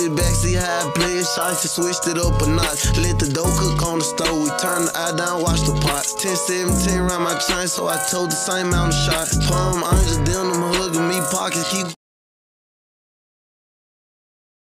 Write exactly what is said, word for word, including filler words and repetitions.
sit back, see how I play it. Shots, just switched it up a notch. Let the dough cook on the stove. We turn the eye down, watch the pot. ten seventeen round my chain, so I told the same amount of shots. Palm, I'm just